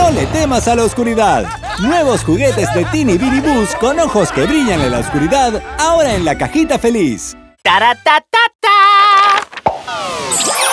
No le temas a la oscuridad. Nuevos juguetes de Teeny Bitty Bus con ojos que brillan en la oscuridad, ahora en la cajita feliz. ¡Taratatata!